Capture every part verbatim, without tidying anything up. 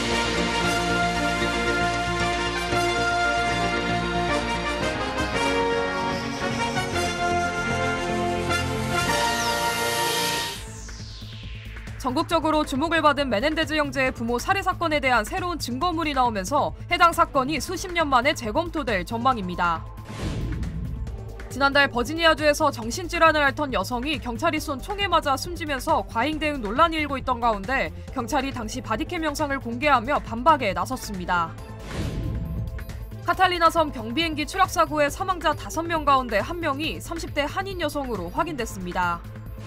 전국적으로 주목을 받은 메넨데즈 형제의 부모 살해 사건에 대한 새로운 증거물이 나오면서 해당 사건이 수십 년 만에 재검토될 전망입니다. 지난달 버지니아주에서 정신질환을 앓던 여성이 경찰이 쏜 총에 맞아 숨지면서 과잉 대응 논란이 일고 있던 가운데 경찰이 당시 바디캠 영상을 공개하며 반박에 나섰습니다. 카탈리나 섬 경비행기 추락 사고의 사망자 다섯 명 가운데 한 명이 삼십 대 한인 여성으로 확인됐습니다.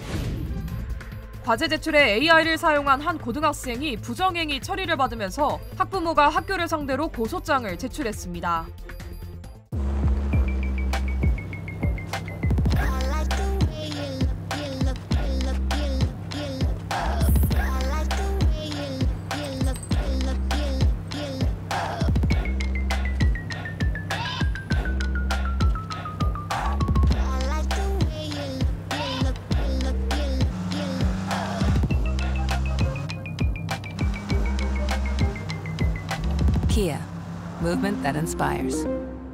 과제 제출에 에이아이를 사용한 한 고등학생이 부정행위 처리를 받으면서 학부모가 학교를 상대로 고소장을 제출했습니다. Kia, movement that inspires.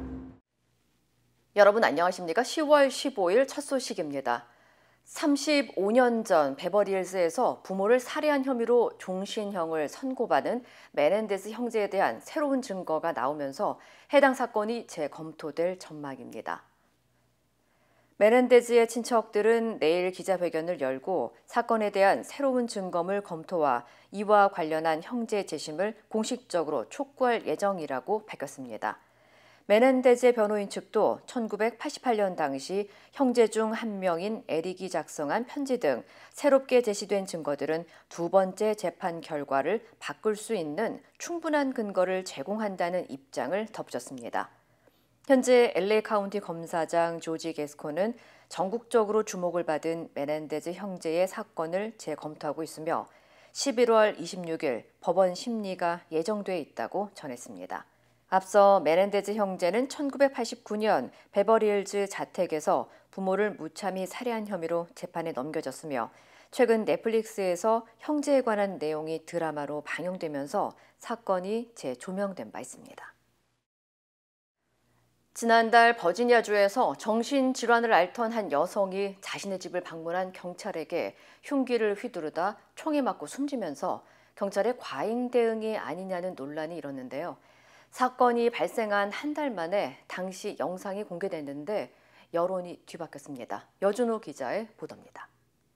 여러분 안녕하십니까? 시월 십오일 첫 소식입니다. 삼십오 년 전 베버리힐즈에서 부모를 살해한 혐의로 종신형을 선고받은 메넨데스 형제에 대한 새로운 증거가 나오면서 해당 사건이 재검토될 전망입니다. 메넨데즈의 친척들은 내일 기자회견을 열고 사건에 대한 새로운 증거물 검토와 이와 관련한 형제 재심을 공식적으로 촉구할 예정이라고 밝혔습니다. 메넨데즈의 변호인 측도 천구백팔십팔 년 당시 형제 중 한 명인 에릭이 작성한 편지 등 새롭게 제시된 증거들은 두 번째 재판 결과를 바꿀 수 있는 충분한 근거를 제공한다는 입장을 덧붙였습니다. 현재 엘에이 카운티 검사장 조지 게스코는 전국적으로 주목을 받은 메넨데즈 형제의 사건을 재검토하고 있으며 십일월 이십육일 법원 심리가 예정돼 있다고 전했습니다. 앞서 메넨데즈 형제는 천구백팔십구 년 베버리힐즈 자택에서 부모를 무참히 살해한 혐의로 재판에 넘겨졌으며 최근 넷플릭스에서 형제에 관한 내용이 드라마로 방영되면서 사건이 재조명된 바 있습니다. 지난달 버지니아주에서 정신질환을 앓던 한 여성이 자신의 집을 방문한 경찰에게 흉기를 휘두르다 총에 맞고 숨지면서 경찰의 과잉 대응이 아니냐는 논란이 일었는데요. 사건이 발생한 한 달 만에 당시 영상이 공개됐는데 여론이 뒤바뀌었습니다. 여준호 기자의 보도입니다.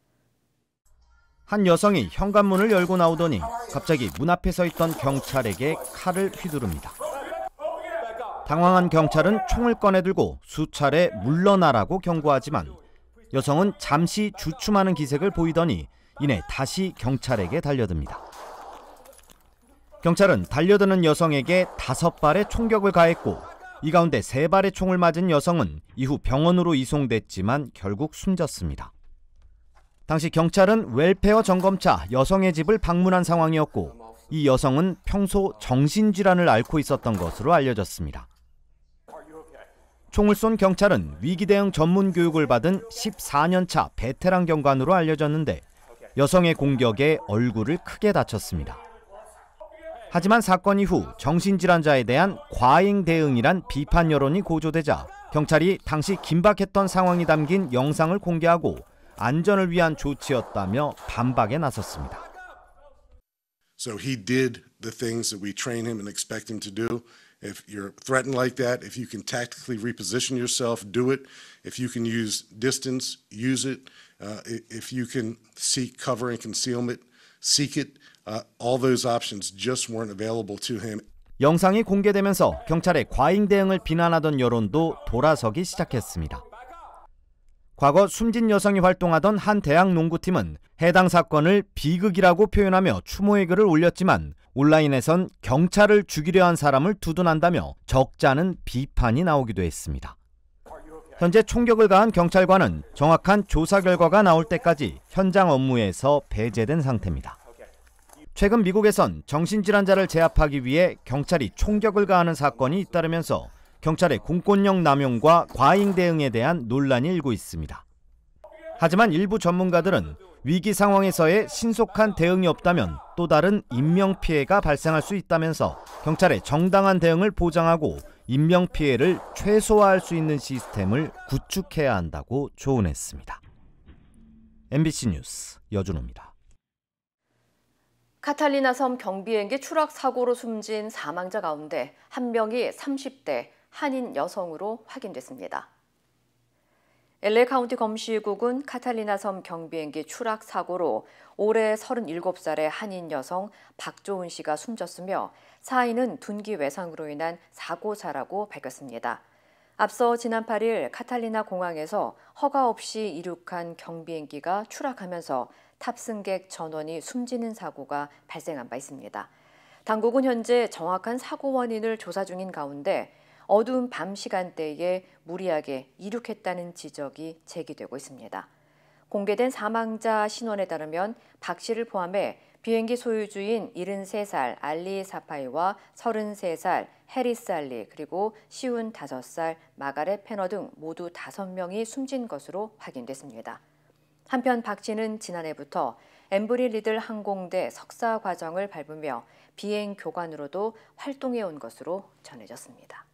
한 여성이 현관문을 열고 나오더니 갑자기 문 앞에 서 있던 경찰에게 칼을 휘두릅니다. 당황한 경찰은 총을 꺼내들고 수차례 물러나라고 경고하지만 여성은 잠시 주춤하는 기색을 보이더니 이내 다시 경찰에게 달려듭니다. 경찰은 달려드는 여성에게 다섯 발의 총격을 가했고 이 가운데 세 발의 총을 맞은 여성은 이후 병원으로 이송됐지만 결국 숨졌습니다. 당시 경찰은 웰페어 점검차 여성의 집을 방문한 상황이었고 이 여성은 평소 정신질환을 앓고 있었던 것으로 알려졌습니다. 총을 쏜 경찰은 위기 대응 전문 교육을 받은 십사 년 차 베테랑 경관으로 알려졌는데 여성의 공격에 얼굴을 크게 다쳤습니다. 하지만 사건 이후 정신질환자에 대한 과잉 대응이란 비판 여론이 고조되자 경찰이 당시 긴박했던 상황이 담긴 영상을 공개하고 안전을 위한 조치였다며 반박에 나섰습니다. So he did the things that we train him and expect him to do. If you're threatened like that, if you can tactically reposition yourself, do it. If you can use distance, use it. Uh, if you can seek cover and concealment, seek it. Uh, all those options just weren't available to him. 영상이 공개되면서 경찰의 과잉 대응을 비난하던 여론도 돌아서기 시작했습니다. 과거 숨진 여성이 활동하던 한 대학 농구팀은 해당 사건을 비극이라고 표현하며 추모의 글을 올렸지만 온라인에선 경찰을 죽이려 한 사람을 두둔한다며 적잖은 비판이 나오기도 했습니다. 현재 총격을 가한 경찰관은 정확한 조사 결과가 나올 때까지 현장 업무에서 배제된 상태입니다. 최근 미국에선 정신질환자를 제압하기 위해 경찰이 총격을 가하는 사건이 잇따르면서 경찰의 공권력 남용과 과잉 대응에 대한 논란이 일고 있습니다. 하지만 일부 전문가들은 위기 상황에서의 신속한 대응이 없다면 또 다른 인명피해가 발생할 수 있다면서 경찰의 정당한 대응을 보장하고 인명피해를 최소화할 수 있는 시스템을 구축해야 한다고 조언했습니다. 엠비씨 뉴스 여준호입니다. 카탈리나 섬 경비행기 추락 사고로 숨진 사망자 가운데 한 명이 삼십 대 한인 여성으로 확인됐습니다. 엘에이 카운티 검시국은 카탈리나 섬 경비행기 추락 사고로 올해 서른일곱 살의 한인 여성 박조은 씨가 숨졌으며 사인은 둔기 외상으로 인한 사고사라고 밝혔습니다. 앞서 지난 팔 일 카탈리나 공항에서 허가 없이 이륙한 경비행기가 추락하면서 탑승객 전원이 숨지는 사고가 발생한 바 있습니다. 당국은 현재 정확한 사고 원인을 조사 중인 가운데 어두운 밤 시간대에 무리하게 이륙했다는 지적이 제기되고 있습니다. 공개된 사망자 신원에 따르면 박 씨를 포함해 비행기 소유주인 일흔세 살 알리 사파이와 서른세 살 해리스 알리 그리고 쉰다섯 살 마가렛 페너 등 모두 다섯 명이 숨진 것으로 확인됐습니다. 한편 박 씨는 지난해부터 엠브리 리들 항공대 석사 과정을 밟으며 비행 교관으로도 활동해온 것으로 전해졌습니다.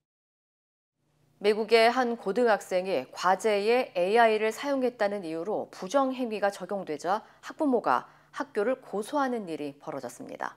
미국의 한 고등학생이 과제에 에이아이를 사용했다는 이유로 부정행위가 적용되자 학부모가 학교를 고소하는 일이 벌어졌습니다.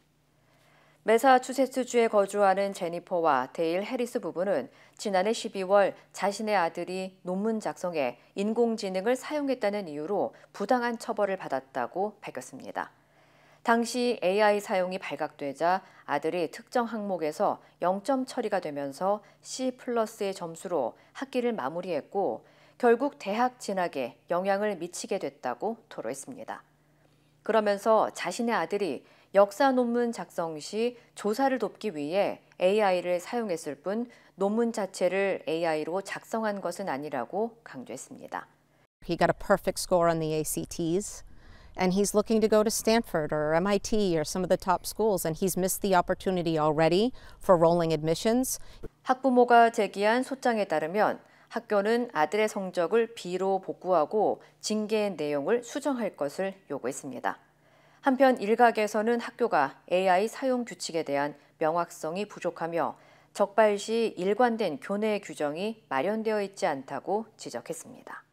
매사추세츠주에 거주하는 제니퍼와 데일 해리스 부부는 지난해 십이월 자신의 아들이 논문 작성에 인공지능을 사용했다는 이유로 부당한 처벌을 받았다고 밝혔습니다. 당시 에이아이 사용이 발각되자 아들이 특정 항목에서 영 점 처리가 되면서 C 플러스의 점수로 학기를 마무리했고 결국 대학 진학에 영향을 미치게 됐다고 토로했습니다. 그러면서 자신의 아들이 역사 논문 작성 시 조사를 돕기 위해 에이아이를 사용했을 뿐 논문 자체를 에이아이로 작성한 것은 아니라고 강조했습니다. He got a perfect score on the A C Ts. And he's looking to go to Stanford or M I T or some of the top schools, and he's missed the opportunity already for rolling admissions. 학부모가 제기한 소장에 따르면 학교는 아들의 성적을 B로 복구하고 징계 내용을 수정할 것을 요구했습니다. 한편 일각에서는 학교가 에이아이 사용 규칙에 대한 명확성이 부족하며 적발 시 일관된 교내 규정이 마련되어 있지 않다고 지적했습니다.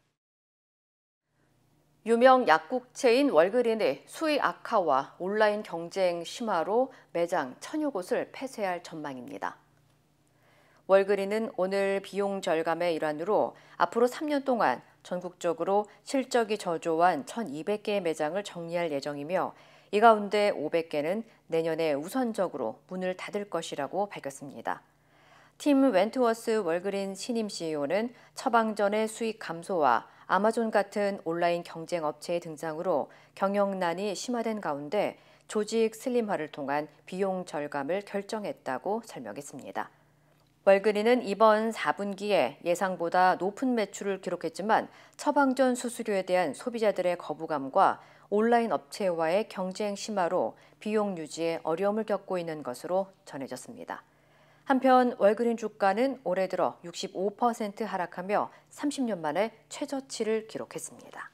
유명 약국체인 월그린의 수익 악화와 온라인 경쟁 심화로 매장 천여 곳을 폐쇄할 전망입니다. 월그린은 오늘 비용 절감의 일환으로 앞으로 삼 년 동안 전국적으로 실적이 저조한 천이백 개의 매장을 정리할 예정이며 이 가운데 오백 개는 내년에 우선적으로 문을 닫을 것이라고 밝혔습니다. 팀 웬트워스 월그린 신임 씨이오는 처방전의 수익 감소와 아마존 같은 온라인 경쟁 업체의 등장으로 경영난이 심화된 가운데 조직 슬림화를 통한 비용 절감을 결정했다고 설명했습니다. 월그린은 이번 사 분기에 예상보다 높은 매출을 기록했지만 처방전 수수료에 대한 소비자들의 거부감과 온라인 업체와의 경쟁 심화로 비용 유지에 어려움을 겪고 있는 것으로 전해졌습니다. 한편 월그린 주가는 올해 들어 육십오 퍼센트 하락하며 삼십 년 만에 최저치를 기록했습니다.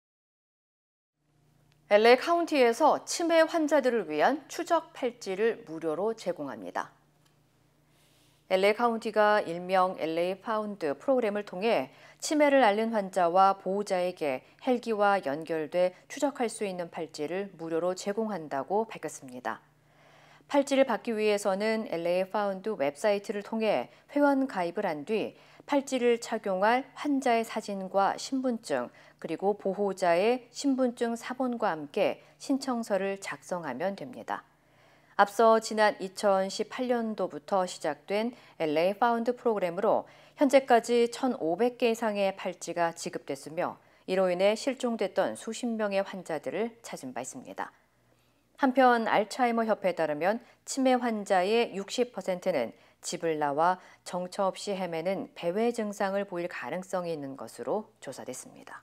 엘에이 카운티에서 치매 환자들을 위한 추적 팔찌를 무료로 제공합니다. 엘에이 카운티가 일명 엘에이 파운드 프로그램을 통해 치매를 앓는 환자와 보호자에게 헬기와 연결돼 추적할 수 있는 팔찌를 무료로 제공한다고 밝혔습니다. 팔찌를 받기 위해서는 엘에이 파운드 웹사이트를 통해 회원 가입을 한 뒤 팔찌를 착용할 환자의 사진과 신분증 그리고 보호자의 신분증 사본과 함께 신청서를 작성하면 됩니다. 앞서 지난 이천십팔 년도부터 시작된 엘에이 파운드 프로그램으로 현재까지 천오백 개 이상의 팔찌가 지급됐으며 이로 인해 실종됐던 수십 명의 환자들을 찾은 바 있습니다. 한편 알츠하이머 협회에 따르면 치매 환자의 육십 퍼센트는 집을 나와 정처 없이 헤매는 배회 증상을 보일 가능성이 있는 것으로 조사됐습니다.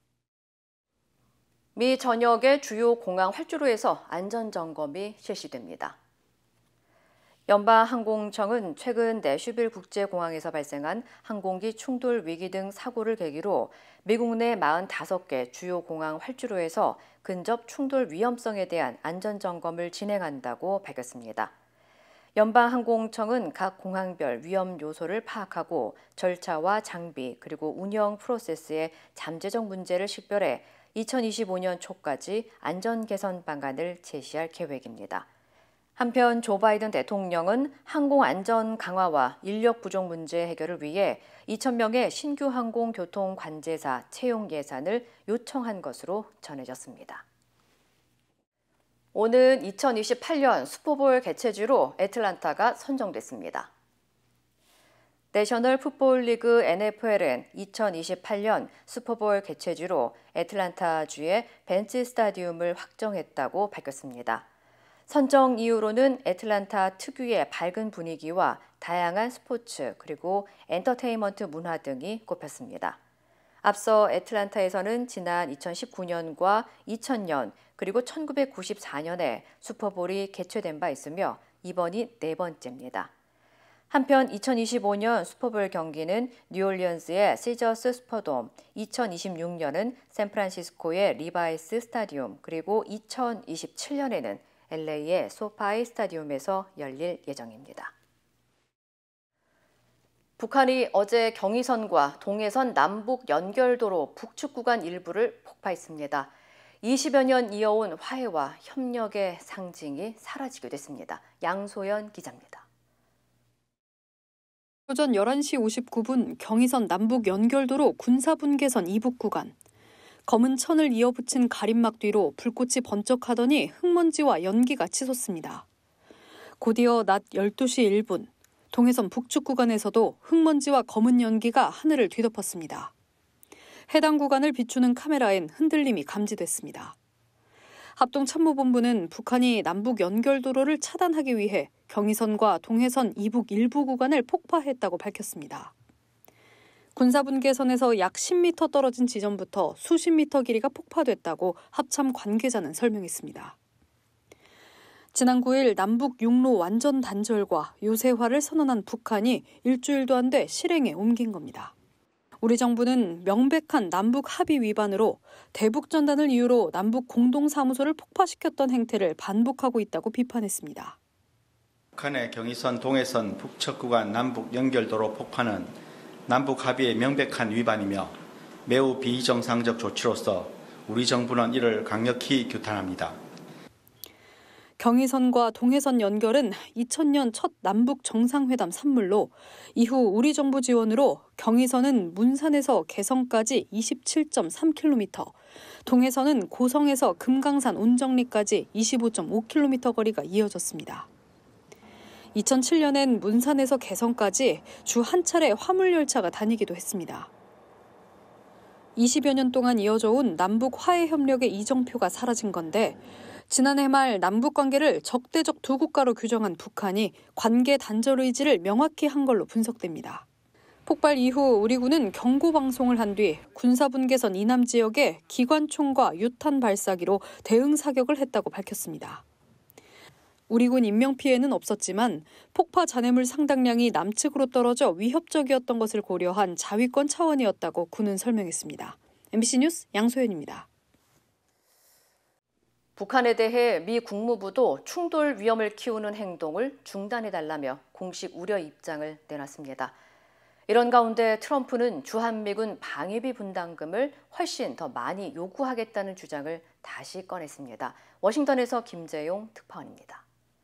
미 전역의 주요 공항 활주로에서 안전점검이 실시됩니다. 연방항공청은 최근 내슈빌 국제공항에서 발생한 항공기 충돌 위기 등 사고를 계기로 미국 내 사십오 개 주요 공항 활주로에서 근접 충돌 위험성에 대한 안전점검을 진행한다고 밝혔습니다. 연방항공청은 각 공항별 위험 요소를 파악하고 절차와 장비 그리고 운영 프로세스의 잠재적 문제를 식별해 이천이십오 년 초까지 안전 개선 방안을 제시할 계획입니다. 한편 조 바이든 대통령은 항공 안전 강화와 인력 부족 문제 해결을 위해 이천 명의 신규 항공교통 관제사 채용 예산을 요청한 것으로 전해졌습니다. 오는 이천이십팔 년 슈퍼볼 개최지로 애틀랜타가 선정됐습니다. 내셔널 풋볼 리그 엔에프엘은 이천이십팔 년 슈퍼볼 개최지로 애틀랜타주의 벤츠 스타디움을 확정했다고 밝혔습니다. 선정 이유로는 애틀랜타 특유의 밝은 분위기와 다양한 스포츠 그리고 엔터테인먼트 문화 등이 꼽혔습니다. 앞서 애틀랜타에서는 지난 이천십구 년과 이천 년 그리고 천구백구십사 년에 슈퍼볼이 개최된 바 있으며 이번이 네 번째입니다. 한편 이천이십오 년 슈퍼볼 경기는 뉴올리언스의 시저스 슈퍼돔, 이천이십육 년은 샌프란시스코의 리바이스 스타디움, 그리고 이천이십칠 년에는 엘에이의 소파이 스타디움에서 열릴 예정입니다. 북한이 어제 경의선과 동해선 남북 연결도로 북측 구간 일부를 폭파했습니다. 이십여 년 이어온 화해와 협력의 상징이 사라지게 됐습니다. 양소연 기자입니다. 오전 열한 시 오십구 분 경의선 남북 연결도로 군사분계선 이북 구간. 검은 천을 이어붙인 가림막 뒤로 불꽃이 번쩍하더니 흙먼지와 연기가 치솟습니다. 곧이어 낮 열두 시 일 분 동해선 북측 구간에서도 흙먼지와 검은 연기가 하늘을 뒤덮었습니다. 해당 구간을 비추는 카메라엔 흔들림이 감지됐습니다. 합동참모본부는 북한이 남북 연결도로를 차단하기 위해 경의선과 동해선 이북 일부 구간을 폭파했다고 밝혔습니다. 군사분계선에서 약 십 미터 떨어진 지점부터 수십 미터 길이가 폭파됐다고 합참 관계자는 설명했습니다. 지난 구 일 남북 육로 완전 단절과 요새화를 선언한 북한이 일주일도 안 돼 실행에 옮긴 겁니다. 우리 정부는 명백한 남북 합의 위반으로 대북전단을 이유로 남북 공동사무소를 폭파시켰던 행태를 반복하고 있다고 비판했습니다. 북한의 경의선, 동해선, 북측 구간 남북 연결도로 폭파는 남북 합의의 명백한 위반이며 매우 비정상적 조치로서 우리 정부는 이를 강력히 규탄합니다. 경의선과 동해선 연결은 이천 년 첫 남북 정상회담 산물로 이후 우리 정부 지원으로 경의선은 문산에서 개성까지 이십칠 점 삼 킬로미터, 동해선은 고성에서 금강산 온정리까지 이십오 점 오 킬로미터 거리가 이어졌습니다. 이천칠 년엔 문산에서 개성까지 주 한 차례 화물열차가 다니기도 했습니다. 이십여 년 동안 이어져 온 남북 화해 협력의 이정표가 사라진 건데 지난해 말 남북 관계를 적대적 두 국가로 규정한 북한이 관계 단절 의지를 명확히 한 걸로 분석됩니다. 폭발 이후 우리 군은 경고 방송을 한 뒤 군사분계선 이남 지역에 기관총과 유탄 발사기로 대응 사격을 했다고 밝혔습니다. 우리 군 인명피해는 없었지만 폭파 잔해물 상당량이 남측으로 떨어져 위협적이었던 것을 고려한 자위권 차원이었다고 군은 설명했습니다. 엠비씨 뉴스 양소연입니다. 북한에 대해 미 국무부도 충돌 위험을 키우는 행동을 중단해달라며 공식 우려 입장을 내놨습니다. 이런 가운데 트럼프는 주한미군 방위비 분담금을 훨씬 더 많이 요구하겠다는 주장을 다시 꺼냈습니다. 워싱턴에서 김재용 특파원입니다.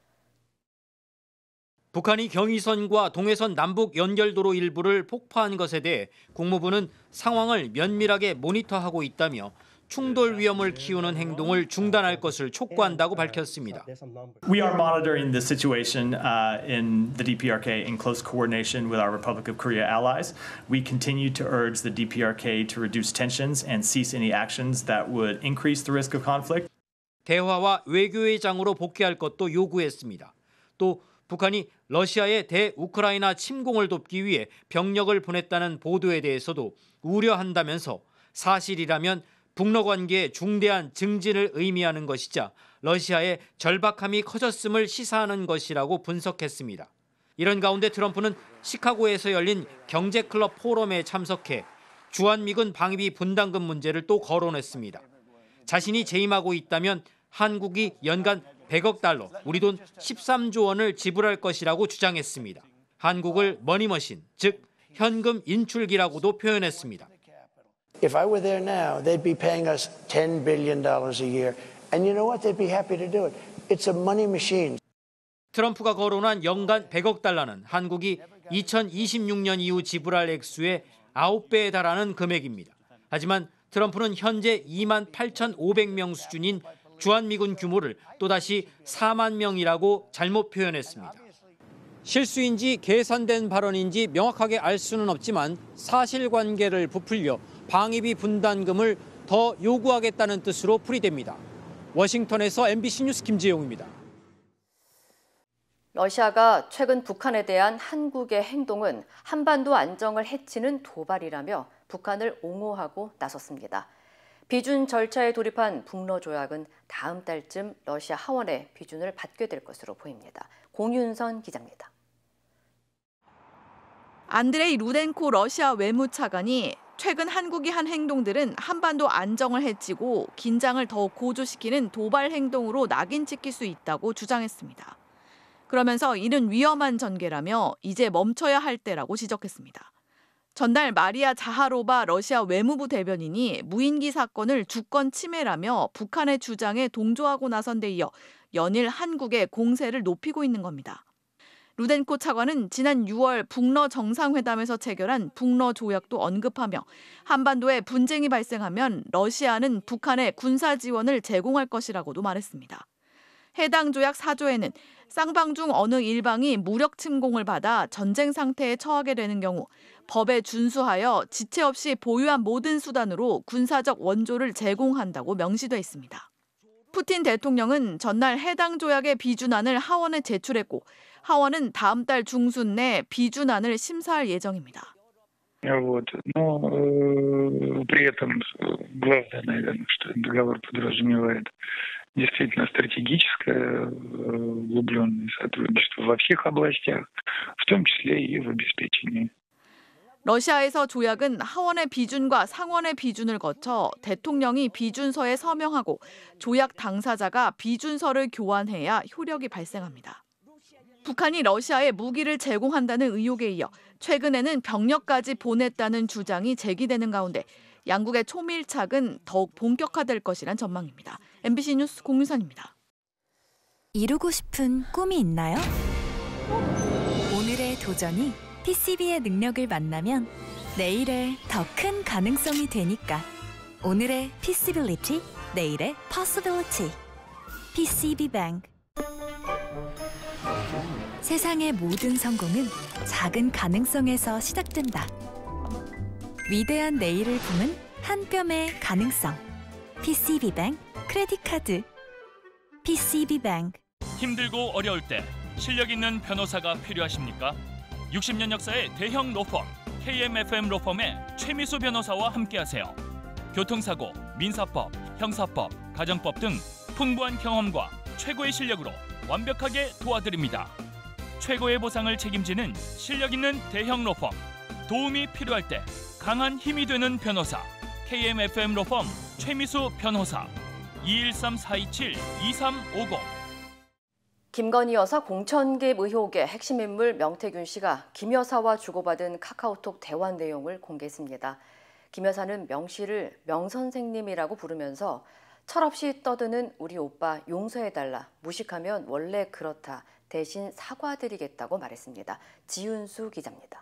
북한이 경의선과 동해선 남북 연결도로 일부를 폭파한 것에 대해 국무부는 상황을 면밀하게 모니터하고 있다며 충돌 위험을 키우는 행동을 중단할 것을 촉구한다고 밝혔습니다. We are monitoring the situation uh, in the D P R K in close coordination with our Republic of Korea allies. We continue to urge the D P R K to reduce tensions and cease any actions that would increase the risk of conflict. 대화와 외교의 장으로 복귀할 것도 요구했습니다. 또 북한이 러시아의 대우크라이나 침공을 돕기 위해 병력을 보냈다는 보도에 대해서도 우려한다면서 사실이라면 북러 관계의 중대한 증진을 의미하는 것이자 러시아의 절박함이 커졌음을 시사하는 것이라고 분석했습니다. 이런 가운데 트럼프는 시카고에서 열린 경제클럽 포럼에 참석해 주한미군 방위비 분담금 문제를 또 거론했습니다. 자신이 재임하고 있다면 한국이 연간 백억 달러, 우리 돈 십삼조 원을 지불할 것이라고 주장했습니다. 한국을 머니머신, 즉 현금 인출기라고도 표현했습니다. If I were there now, they'd be paying us ten billion dollars a year. And you know what? They'd be happy to do it. It's a money machine. 트럼프가 거론한 연간 백억 달러는 한국이 이천이십육 년 이후 지불할 액수의 아홉 배에 달하는 금액입니다. 하지만 트럼프는 현재 이만 팔천오백 명 수준인 주한미군 규모를 또다시 사만 명이라고 잘못 표현했습니다. 실수인지 계산된 발언인지 명확하게 알 수는 없지만 사실관계를 부풀려 방위비 분담금을 더 요구하겠다는 뜻으로 풀이됩니다. 워싱턴에서 엠비씨 뉴스 김재용입니다. 러시아가 최근 북한에 대한 한국의 행동은 한반도 안정을 해치는 도발이라며 북한을 옹호하고 나섰습니다. 비준 절차에 돌입한 북러 조약은 다음 달쯤 러시아 하원의 비준을 받게 될 것으로 보입니다. 공윤선 기자입니다. 안드레이 루덴코 러시아 외무차관이 최근 한국이 한 행동들은 한반도 안정을 해치고 긴장을 더욱 고조시키는 도발 행동으로 낙인 찍힐 수 있다고 주장했습니다. 그러면서 이는 위험한 전개라며 이제 멈춰야 할 때라고 지적했습니다. 전날 마리아 자하로바 러시아 외무부 대변인이 무인기 사건을 주권 침해라며 북한의 주장에 동조하고 나선 데 이어 연일 한국의 공세를 높이고 있는 겁니다. 루덴코 차관은 지난 유월 북러 정상회담에서 체결한 북러 조약도 언급하며 한반도에 분쟁이 발생하면 러시아는 북한에 군사 지원을 제공할 것이라고도 말했습니다. 해당 조약 사 조에는 쌍방 중 어느 일방이 무력 침공을 받아 전쟁 상태에 처하게 되는 경우 법에 준수하여 지체 없이 보유한 모든 수단으로 군사적 원조를 제공한다고 명시돼 있습니다. 푸틴 대통령은 전날 해당 조약의 비준안을 하원에 제출했고 하원은 다음 달 중순 내 비준안을 심사할 예정입니다. Вот. Но э, при этом главное, наверное, что договор подразумевает действительно стратегическое углубленное сотрудничество во всех областях, в том числе и в обеспечении. 러시아에서 조약은 하원의 비준과 상원의 비준을 거쳐 대통령이 비준서에 서명하고 조약 당사자가 비준서를 교환해야 효력이 발생합니다. 북한이 러시아에 무기를 제공한다는 의혹에 이어 최근에는 병력까지 보냈다는 주장이 제기되는 가운데 양국의 초밀착은 더욱 본격화될 것이란 전망입니다. 엠비씨 뉴스 공유선입니다. 이루고 싶은 꿈이 있나요? 오늘의 도전이 피씨비의 능력을 만나면 내일의 더 큰 가능성이 되니까. 오늘의 피시빌리티, 내일의 possibility. 피씨비뱅크. 세상의 모든 성공은 작은 가능성에서 시작된다. 위대한 내일을 품은 한 뼘의 가능성. 피씨비뱅크 크레딧 카드. 피씨비뱅크. 힘들고 어려울 때 실력 있는 변호사가 필요하십니까? 육십 년 역사의 대형 로펌 케이엠에프엠 로펌의 최미수 변호사와 함께하세요. 교통사고, 민사법, 형사법, 가정법 등 풍부한 경험과 최고의 실력으로 완벽하게 도와드립니다. 최고의 보상을 책임지는 실력 있는 대형 로펌. 도움이 필요할 때 강한 힘이 되는 변호사. 케이엠에프엠 로펌 최미수 변호사. 이일삼 사이칠 이삼오공. 김건희 여사 공천 개입 의혹의 핵심 인물 명태균 씨가 김 여사와 주고받은 카카오톡 대화 내용을 공개했습니다. 김 여사는 명 씨를 명 선생님이라고 부르면서 철없이 떠드는 우리 오빠 용서해달라. 무식하면 원래 그렇다. 대신 사과드리겠다고 말했습니다. 지윤수 기자입니다.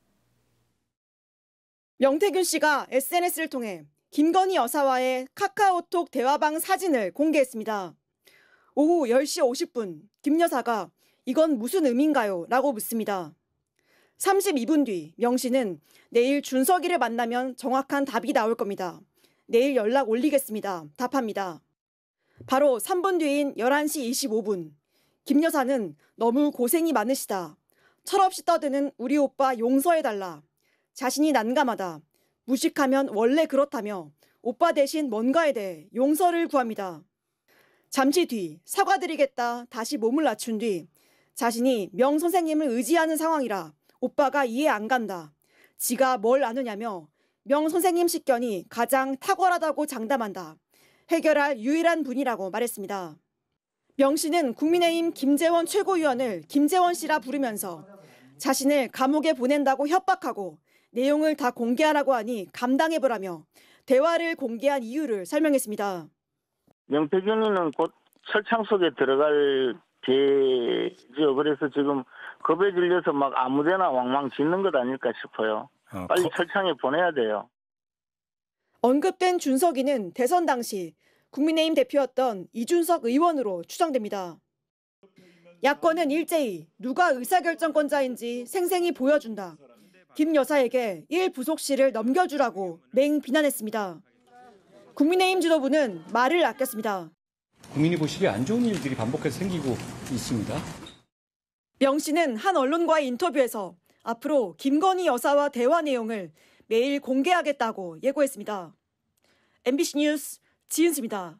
명태균 씨가 에스엔에스를 통해 김건희 여사와의 카카오톡 대화방 사진을 공개했습니다. 오후 열 시 오십 분, 김 여사가 이건 무슨 의미인가요? 라고 묻습니다. 삼십이 분 뒤 명 씨는 내일 준석이를 만나면 정확한 답이 나올 겁니다. 내일 연락 올리겠습니다. 답합니다. 바로 삼 분 뒤인 열한 시 이십오 분, 김 여사는 너무 고생이 많으시다. 철없이 떠드는 우리 오빠 용서해달라. 자신이 난감하다. 무식하면 원래 그렇다며 오빠 대신 뭔가에 대해 용서를 구합니다. 잠시 뒤 사과드리겠다 다시 몸을 낮춘 뒤 자신이 명 선생님을 의지하는 상황이라 오빠가 이해 안 간다. 지가 뭘 아느냐며 명 선생님 식견이 가장 탁월하다고 장담한다. 해결할 유일한 분이라고 말했습니다. 명 씨는 국민의힘 김재원 최고위원을 김재원 씨라 부르면서 자신을 감옥에 보낸다고 협박하고 내용을 다 공개하라고 하니 감당해보라며 대화를 공개한 이유를 설명했습니다. 명태균이는 곧 철창 속에 들어갈 개죠. 그래서 지금 겁에 질려서 막 아무데나 왕왕 짖는 것 아닐까 싶어요. 어, 빨리 거... 철창에 보내야 돼요. 언급된 준석이는 대선 당시 국민의힘 대표였던 이준석 의원으로 추정됩니다. 야권은 일제히 누가 의사결정권자인지 생생히 보여준다. 김 여사에게 일 부속실을 넘겨주라고 맹 비난했습니다. 국민의힘 지도부는 말을 아꼈습니다. 국민이 보시기에 안 좋은 일들이 반복해서 생기고 있습니다. 명 씨는 한 언론과의 인터뷰에서 앞으로 김건희 여사와 대화 내용을 매일 공개하겠다고 예고했습니다. 엠비씨 뉴스 지은수입니다.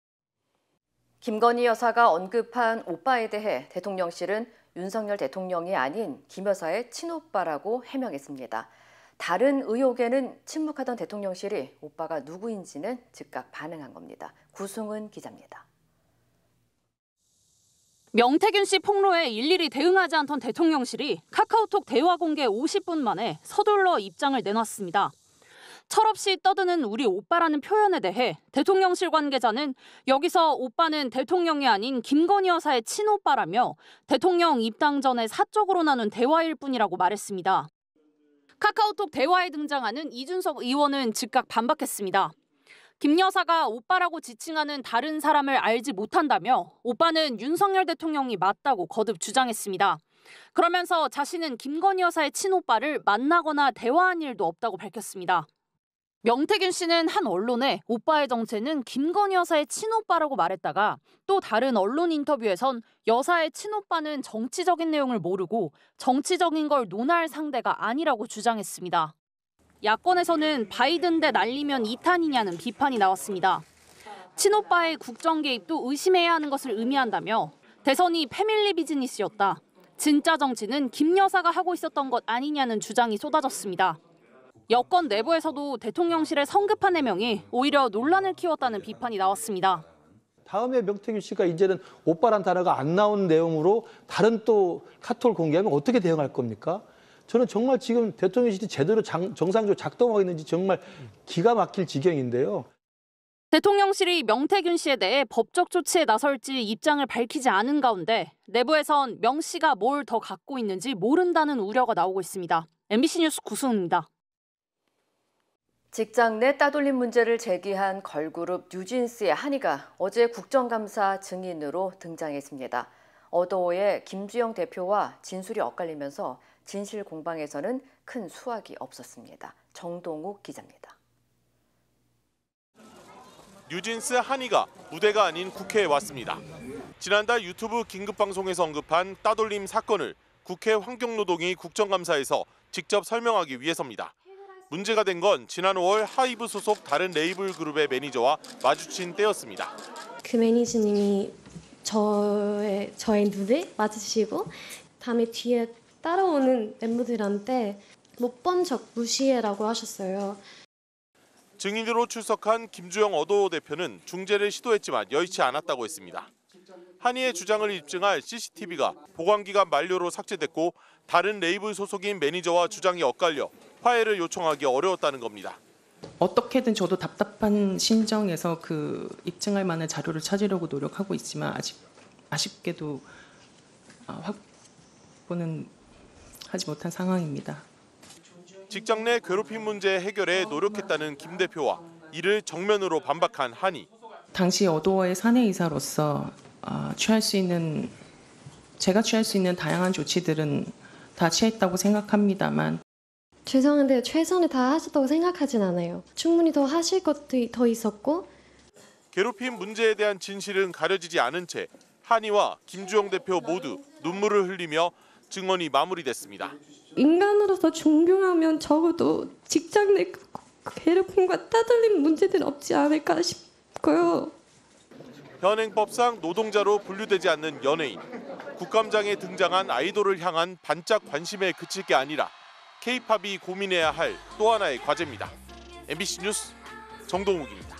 김건희 여사가 언급한 오빠에 대해 대통령실은 윤석열 대통령이 아닌 김 여사의 친오빠라고 해명했습니다. 다른 의혹에는 침묵하던 대통령실이 오빠가 누구인지는 즉각 반응한 겁니다. 구승은 기자입니다. 명태균 씨 폭로에 일일이 대응하지 않던 대통령실이 카카오톡 대화 공개 오십 분 만에 서둘러 입장을 내놨습니다. 철없이 떠드는 우리 오빠라는 표현에 대해 대통령실 관계자는 여기서 오빠는 대통령이 아닌 김건희 여사의 친오빠라며 대통령 입당 전에 사적으로 나눈 대화일 뿐이라고 말했습니다. 카카오톡 대화에 등장하는 이준석 의원은 즉각 반박했습니다. 김 여사가 오빠라고 지칭하는 다른 사람을 알지 못한다며 오빠는 윤석열 대통령이 맞다고 거듭 주장했습니다. 그러면서 자신은 김건희 여사의 친오빠를 만나거나 대화한 일도 없다고 밝혔습니다. 명태균 씨는 한 언론에 오빠의 정체는 김건희 여사의 친오빠라고 말했다가 또 다른 언론 인터뷰에선 여사의 친오빠는 정치적인 내용을 모르고 정치적인 걸 논할 상대가 아니라고 주장했습니다. 야권에서는 바이든 대 날리면 이탄이냐는 비판이 나왔습니다. 친오빠의 국정 개입도 의심해야 하는 것을 의미한다며 대선이 패밀리 비즈니스였다. 진짜 정치는 김 여사가 하고 있었던 것 아니냐는 주장이 쏟아졌습니다. 여권 내부에서도 대통령실의 성급한 해명이 오히려 논란을 키웠다는 비판이 나왔습니다. 다음에 명태균 씨가 이제는 오빠란 단어가 안 나오는 내용으로 다른 또 카톡을 공개하면 어떻게 대응할 겁니까? 저는 정말 지금 대통령실이 제대로 장, 정상적으로 작동하고 있는지 정말 기가 막힐 지경인데요. 대통령실이 명태균 씨에 대해 법적 조치에 나설지 입장을 밝히지 않은 가운데 내부에선 명 씨가 뭘 더 갖고 있는지 모른다는 우려가 나오고 있습니다. 엠비씨 뉴스 구승훈입니다. 직장 내 따돌림 문제를 제기한 걸그룹 뉴진스의 한이가 어제 국정감사 증인으로 등장했습니다. 어도어의 김주영 대표와 진술이 엇갈리면서 진실 공방에서는 큰 수확이 없었습니다. 정동욱 기자입니다. 뉴진스 한이가 무대가 아닌 국회에 왔습니다. 지난달 유튜브 긴급방송에서 언급한 따돌림 사건을 국회 환경노동위 국정감사에서 직접 설명하기 위해서입니다. 문제가 된 건 지난 오월 하이브 소속 다른 레이블 그룹의 매니저와 마주친 때였습니다. 그 매니저님이 저의, 저의 눈을 마주치고 다음에 뒤에 따라오는 멤버들한테 못 본 척 무시해라고 하셨어요. 증인으로 출석한 김주영 어도어 대표는 중재를 시도했지만 여의치 않았다고 했습니다. 한이의 주장을 입증할 씨씨티비가 보관기간 만료로 삭제됐고 다른 레이블 소속인 매니저와 주장이 엇갈려 화해를 요청하기 어려웠다는 겁니다. 어떻게든 저도 답답한 심정에서 그 입증할 만한 자료를 찾으려고 노력하고 있지만 아직 아쉽게도 확보는 하지 못한 상황입니다. 직장 내 괴롭힘 문제 해결에 노력했다는 김 대표와 이를 정면으로 반박한 한이. 당시 어도어의 사내이사로서 어, 취할 수 있는 제가 취할 수 있는 다양한 조치들은 다 취했다고 생각합니다만 죄송한데 최선을 다 하셨다고 생각하진 않아요. 충분히 더 하실 것도 더 있었고. 괴롭힘 문제에 대한 진실은 가려지지 않은 채 한이와 김주영 대표 모두 눈물을 흘리며 증언이 마무리됐습니다. 인간으로서 존경하면 적어도 직장 내 괴롭힘과 따돌림 문제는 없지 않을까 싶고요. 현행법상 노동자로 분류되지 않는 연예인, 국감장에 등장한 아이돌을 향한 반짝 관심에 그칠 게 아니라 K-팝이 고민해야 할 또 하나의 과제입니다. 엠비씨 뉴스 정동욱입니다.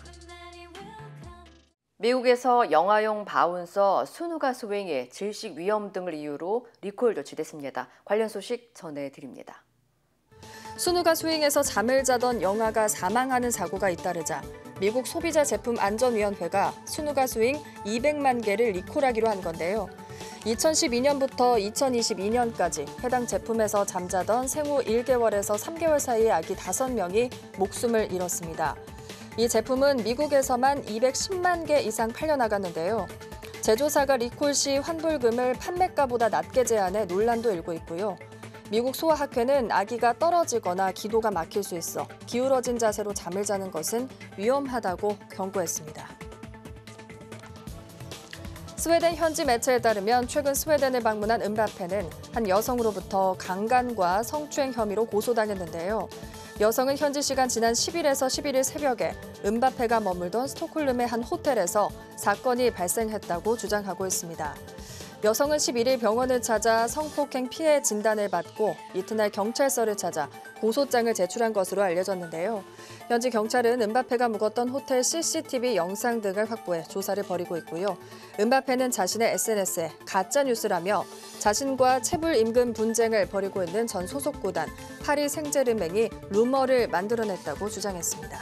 미국에서 영화용 바운서 스누가 스윙의 질식 위험 등을 이유로 리콜 조치됐습니다. 관련 소식 전해드립니다. 스누가 스윙에서 잠을 자던 영화가 사망하는 사고가 잇따르자 미국 소비자 제품 안전위원회가 스누가 스윙 이백만 개를 리콜하기로 한 건데요. 이천십이 년부터 이천이십이 년까지 해당 제품에서 잠자던 생후 일 개월에서 삼 개월 사이의 아기 다섯 명이 목숨을 잃었습니다. 이 제품은 미국에서만 이백십만 개 이상 팔려나갔는데요. 제조사가 리콜 시 환불금을 판매가보다 낮게 제한해 논란도 일고 있고요. 미국 소아학회는 아기가 떨어지거나 기도가 막힐 수 있어 기울어진 자세로 잠을 자는 것은 위험하다고 경고했습니다. 스웨덴 현지 매체에 따르면 최근 스웨덴을 방문한 음바페는 한 여성으로부터 강간과 성추행 혐의로 고소당했는데요. 여성은 현지 시간 지난 십일에서 십일 일 새벽에 음바페가 머물던 스톡홀름의 한 호텔에서 사건이 발생했다고 주장하고 있습니다. 여성은 십일 일 병원을 찾아 성폭행 피해 진단을 받고 이튿날 경찰서를 찾아 고소장을 제출한 것으로 알려졌는데요. 현지 경찰은 음바페가 묵었던 호텔 씨씨티비 영상 등을 확보해 조사를 벌이고 있고요. 음바페는 자신의 에스엔에스에 가짜뉴스라며 자신과 체불 임금 분쟁을 벌이고 있는 전 소속 구단 파리 생제르맹이 루머를 만들어냈다고 주장했습니다.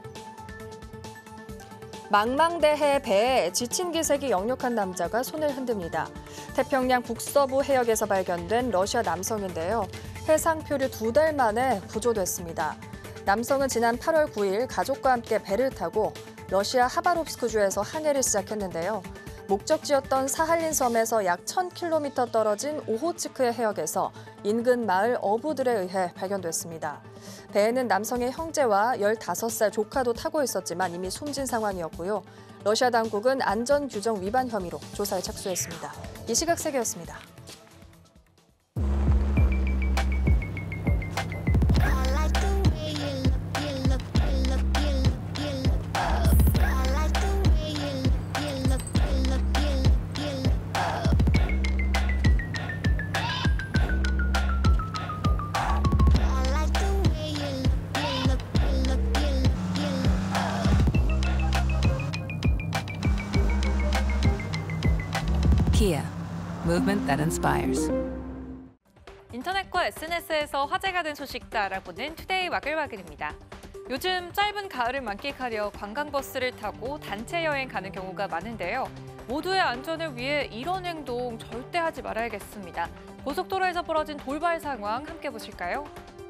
망망대해 배에 지친 기색이 역력한 남자가 손을 흔듭니다. 태평양 북서부 해역에서 발견된 러시아 남성인데요. 해상 표류 두 달 만에 구조됐습니다. 남성은 지난 팔월 구일 가족과 함께 배를 타고 러시아 하바롭스크주에서 항해를 시작했는데요. 목적지였던 사할린 섬에서 약 천 킬로미터 떨어진 오호츠크의 해역에서 인근 마을 어부들에 의해 발견됐습니다. 배에는 남성의 형제와 열다섯 살 조카도 타고 있었지만 이미 숨진 상황이었고요. 러시아 당국은 안전규정 위반 혐의로 조사에 착수했습니다. 이 시각 세계였습니다. Kia, movement that inspires. 인터넷과 에스엔에스에서 화제가 된 소식도 알아보는 투데이 와글와글입니다. 요즘 짧은 가을을 만끽하려 관광버스를 타고 단체 여행 가는 경우가 많은데요. 모두의 안전을 위해 이런 행동 절대 하지 말아야겠습니다. 고속도로에서 벌어진 돌발 상황 함께 보실까요?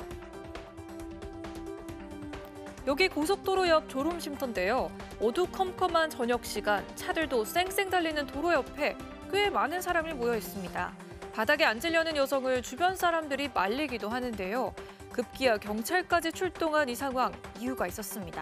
여기 고속도로 옆 졸음쉼터인데요. 어두컴컴한 저녁 시간, 차들도 쌩쌩 달리는 도로 옆에 꽤 많은 사람이 모여 있습니다. 바닥에 앉으려는 여성을 주변 사람들이 말리기도 하는데요. 급기야 경찰까지 출동한 이 상황, 이유가 있었습니다.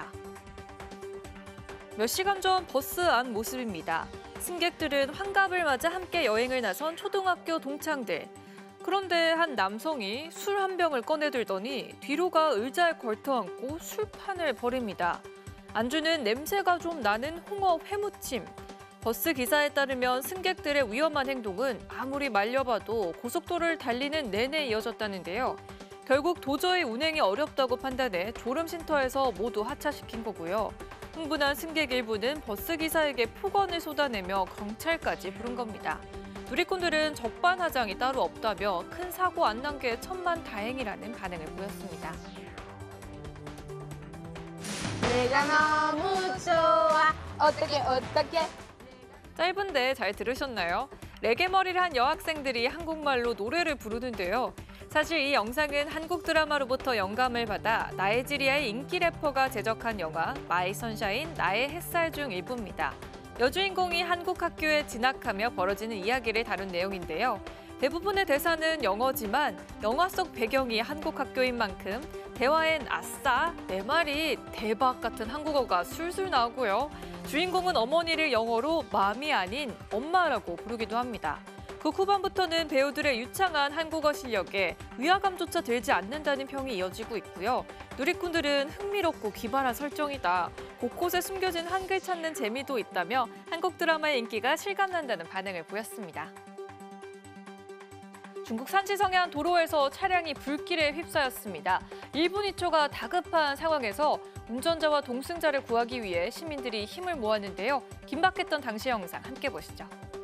몇 시간 전 버스 안 모습입니다. 승객들은 환갑을 맞아 함께 여행을 나선 초등학교 동창들. 그런데 한 남성이 술 한 병을 꺼내들더니 뒤로가 의자에 걸터앉고 술판을 벌입니다. 안주는 냄새가 좀 나는 홍어 회무침. 버스 기사에 따르면 승객들의 위험한 행동은 아무리 말려봐도 고속도로를 달리는 내내 이어졌다는데요. 결국 도저히 운행이 어렵다고 판단해 졸음쉼터에서 모두 하차시킨 거고요. 흥분한 승객 일부는 버스 기사에게 폭언을 쏟아내며 경찰까지 부른 겁니다. 누리꾼들은 적반하장이 따로 없다며 큰 사고 안 난 게 천만다행이라는 반응을 보였습니다. 내가 너무 좋아 어떻게 어떻게 짧은데 잘 들으셨나요? 레게머리를 한 여학생들이 한국말로 노래를 부르는데요. 사실 이 영상은 한국 드라마로부터 영감을 받아 나이지리아의 인기 래퍼가 제작한 영화 마이 선샤인 나의 햇살 중 일부입니다. 여주인공이 한국 학교에 진학하며 벌어지는 이야기를 다룬 내용인데요. 대부분의 대사는 영어지만 영화 속 배경이 한국 학교인 만큼 대화엔 아싸, 내 말이 대박 같은 한국어가 술술 나오고요. 주인공은 어머니를 영어로 맘이 아닌 엄마라고 부르기도 합니다. 그 후반부터는 배우들의 유창한 한국어 실력에 위화감조차 들지 않는다는 평이 이어지고 있고요. 누리꾼들은 흥미롭고 기발한 설정이다. 곳곳에 숨겨진 한글 찾는 재미도 있다며 한 한국 드라마의 인기가 실감난다는 반응을 보였습니다. 중국 산지성의 한 도로에서 차량이 불길에 휩싸였습니다. 일 분 이 초가 다급한 상황에서 운전자와 동승자를 구하기 위해 시민들이 힘을 모았는데요. 긴박했던 당시 영상 함께 보시죠.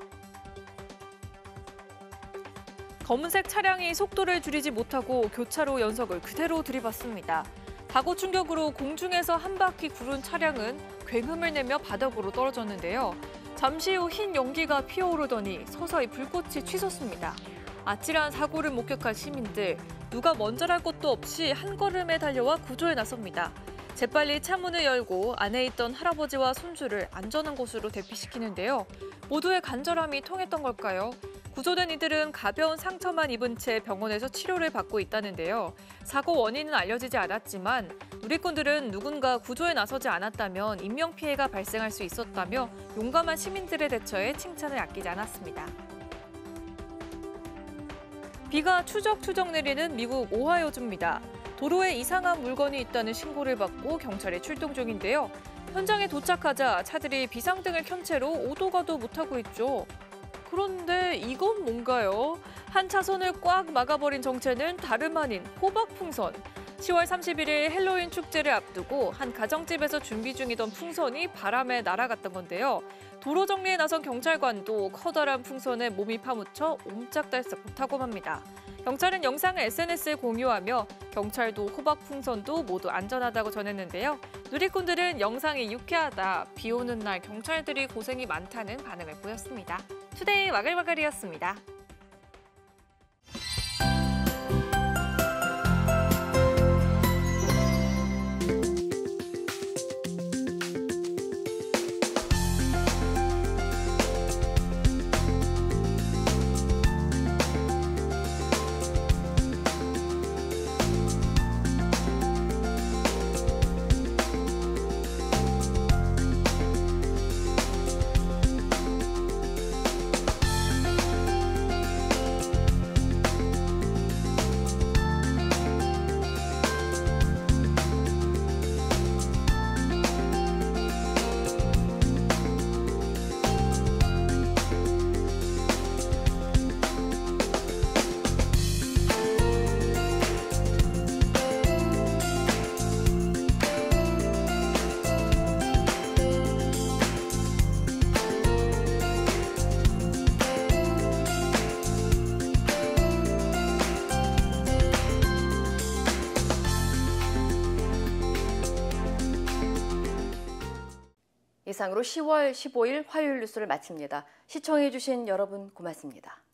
검은색 차량이 속도를 줄이지 못하고 교차로 연석을 그대로 들이받습니다. 사고 충격으로 공중에서 한 바퀴 구른 차량은 굉음을 내며 바닥으로 떨어졌는데요. 잠시 후 흰 연기가 피어오르더니 서서히 불꽃이 치솟습니다. 아찔한 사고를 목격한 시민들, 누가 먼저랄 것도 없이 한 걸음에 달려와 구조에 나섭니다. 재빨리 차문을 열고 안에 있던 할아버지와 손주를 안전한 곳으로 대피시키는데요. 모두의 간절함이 통했던 걸까요? 구조된 이들은 가벼운 상처만 입은 채 병원에서 치료를 받고 있다는데요. 사고 원인은 알려지지 않았지만 누리꾼들은 누군가 구조에 나서지 않았다면 인명피해가 발생할 수 있었다며 용감한 시민들의 대처에 칭찬을 아끼지 않았습니다. 비가 추적추적 내리는 미국 오하이오주입니다. 도로에 이상한 물건이 있다는 신고를 받고 경찰이 출동 중인데요. 현장에 도착하자 차들이 비상등을 켠 채로 오도 가도 못하고 있죠. 그런데 이건 뭔가요? 한 차선을 꽉 막아버린 정체는 다름 아닌 호박풍선. 시월 삼십일일 헬로윈 축제를 앞두고 한 가정집에서 준비 중이던 풍선이 바람에 날아갔던 건데요. 도로 정리에 나선 경찰관도 커다란 풍선에 몸이 파묻혀 옴짝달싹 못하고 맙니다. 경찰은 영상을 에스엔에스에 공유하며 경찰도 호박풍선도 모두 안전하다고 전했는데요. 누리꾼들은 영상이 유쾌하다, 비 오는 날 경찰들이 고생이 많다는 반응을 보였습니다. 투데이 와글와글이었습니다. 이상으로 시월 십오일 화요일 뉴스를 마칩니다. 시청해주신 여러분 고맙습니다.